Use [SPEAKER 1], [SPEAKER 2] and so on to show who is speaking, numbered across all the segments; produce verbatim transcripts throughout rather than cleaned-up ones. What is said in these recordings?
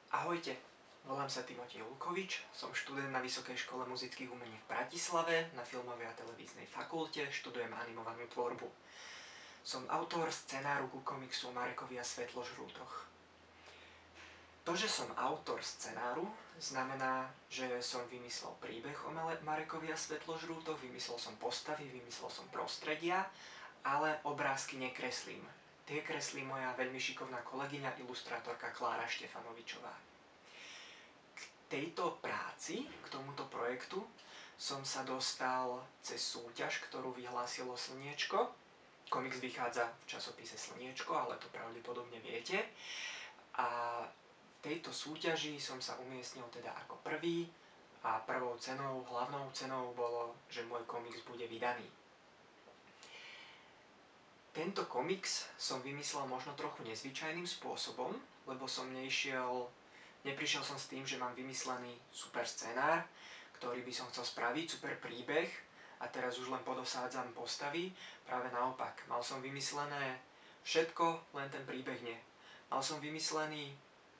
[SPEAKER 1] Ahojte, volám sa Timotej Lukovič, som študent na Vysokej škole muzických umení v Bratislave, na Filmovej a televíznej fakulte, študujem animovanú tvorbu. Som autor scenáru ku komiksu o Marekovi a Svetložrútoch. To, že som autor scenáru, znamená, že som vymyslel príbeh o Marekovi a Svetložrútoch, vymyslel som postavy, vymyslel som prostredia, ale obrázky nekreslím. Tie kreslí moja veľmi šikovná kolegyňa, ilustrátorka Klára Štefanovičová. K tejto práci, k tomuto projektu, som sa dostal cez súťaž, ktorú vyhlásilo Slniečko. Komiks vychádza v časopise Slniečko, ale to pravdepodobne viete. A v tejto súťaži som sa umiestnil teda ako prvý a prvou cenou, hlavnou cenou bolo, že môj komiks bude vydaný. Tento komiks som vymyslel možno trochu nezvyčajným spôsobom, lebo som nešiel, neprišiel som s tým, že mám vymyslený super scenár, ktorý by som chcel spraviť, super príbeh a teraz už len podosádzam postavy. Práve naopak, mal som vymyslené všetko, len ten príbeh nie. Mal som vymyslený,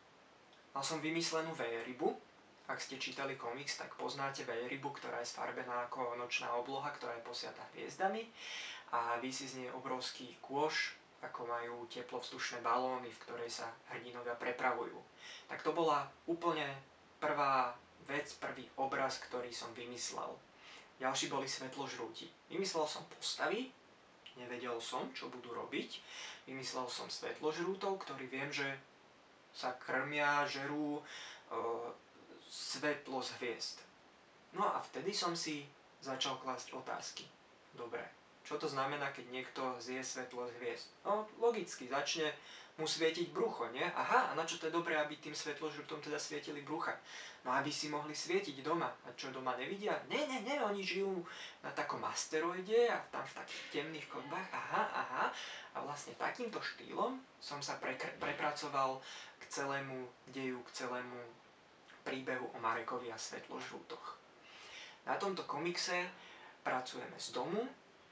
[SPEAKER 1] mal som vymyslenú veľrybu. Ak ste čítali komiks, tak poznáte veľrybu, ktorá je sfarbená ako nočná obloha, ktorá je posiatá hviezdami a visí z nej obrovský kôš, ako majú teplovzdušné balóny, v ktorej sa hrdinovia prepravujú. Tak to bola úplne prvá vec, prvý obraz, ktorý som vymyslel. Ďalší boli Svetložrúti. Vymyslel som postavy, nevedel som, čo budú robiť. Vymyslel som Svetložrútov, ktorí viem, že sa krmia, žerú e, svetlo z hviezd. No a vtedy som si začal klásť otázky. Dobre, čo to znamená, keď niekto zje svetlo z hviezd? No, logicky, začne mu svietiť brucho, nie? Aha, a na čo to je dobré, aby tým svetložrútom teda svietili brucha? No, aby si mohli svietiť doma. A čo, doma nevidia? Nie, nie, nie, oni žijú na takom asteroide a tam v takých temných kodbách. Aha, aha. A vlastne takýmto štýlom som sa pre, prepracoval k celému deju, k celému príbehu o Marekovi a Svetložrútoch. Na tomto komikse pracujeme z domu,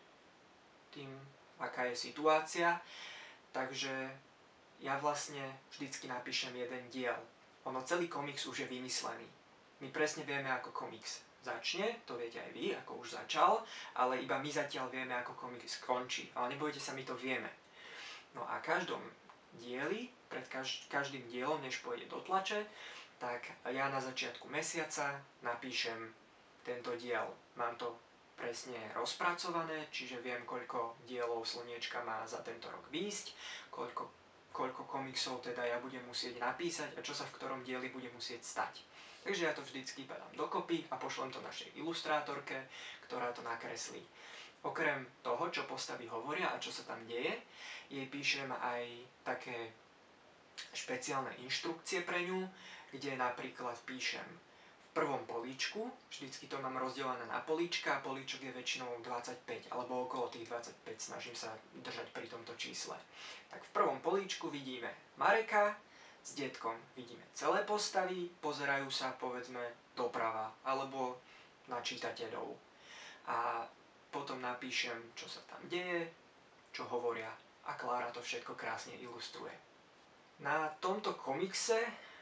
[SPEAKER 1] tým, aká je situácia, takže ja vlastne vždycky napíšem jeden diel. Ono, celý komiks už je vymyslený. My presne vieme, ako komiks začne, to viete aj vy, ako už začal, ale iba my zatiaľ vieme, ako komiks skončí. Ale nebojte sa, my to vieme. No a každom dieli, pred každým dielom, než pôjde do tlače, tak ja na začiatku mesiaca napíšem tento diel. Mám to presne rozpracované, čiže viem, koľko dielov Slniečka má za tento rok výjsť, koľko, koľko komiksov teda ja budem musieť napísať a čo sa v ktorom dieli bude musieť stať. Takže ja to vždycky badám dokopy a pošlem to našej ilustrátorke, ktorá to nakreslí. Okrem toho, čo postavy hovoria a čo sa tam deje, jej píšem aj také špeciálne inštrukcie pre ňu, kde napríklad píšem v prvom políčku, vždycky to mám rozdelené na políčka a políčok je väčšinou dvadsaťpäť alebo okolo tých dvadsaťpäť, snažím sa držať pri tomto čísle. Tak v prvom políčku vidíme Mareka s detkom, vidíme celé postavy, pozerajú sa povedzme doprava alebo na čitateľov. A potom napíšem, čo sa tam deje, čo hovoria a Klára to všetko krásne ilustruje. Na tomto komikse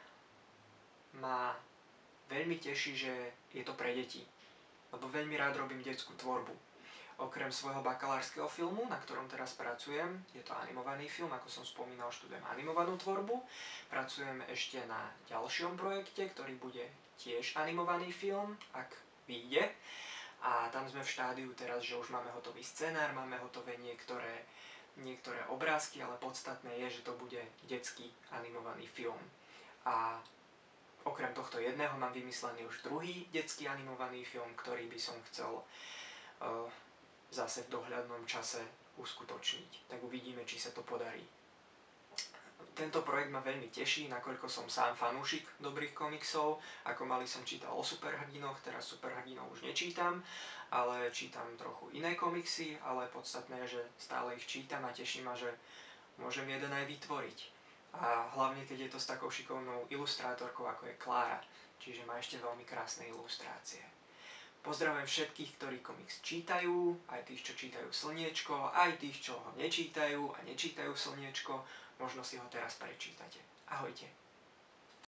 [SPEAKER 1] ma veľmi teší, že je to pre deti, lebo veľmi rád robím detskú tvorbu. Okrem svojho bakalárskeho filmu, na ktorom teraz pracujem, je to animovaný film, ako som spomínal, študujem animovanú tvorbu. Pracujem ešte na ďalšom projekte, ktorý bude tiež animovaný film, ak vyjde. A tam sme v štádiu teraz, že už máme hotový scenár, máme hotové niektoré, niektoré obrázky, ale podstatné je, že to bude detský animovaný film. A okrem tohto jedného mám vymyslený už druhý detský animovaný film, ktorý by som chcel uh, zase v dohľadnom čase uskutočniť. Tak uvidíme, či sa to podarí. Tento projekt ma veľmi teší, nakoľko som sám fanúšik dobrých komiksov. Ako malý som čítal o superhrdinoch, teraz superhrdinov už nečítam, ale čítam trochu iné komiksy, ale podstatné je, že stále ich čítam a teší ma, že môžem jeden aj vytvoriť. A hlavne, keď je to s takou šikovnou ilustrátorkou, ako je Klára. Čiže má ešte veľmi krásne ilustrácie. Pozdravujem všetkých, ktorí komiks čítajú, aj tých, čo čítajú Slniečko, aj tých, čo ho nečítajú a nečítajú Slniečko. Možno si ho teraz prečítate. Ahojte.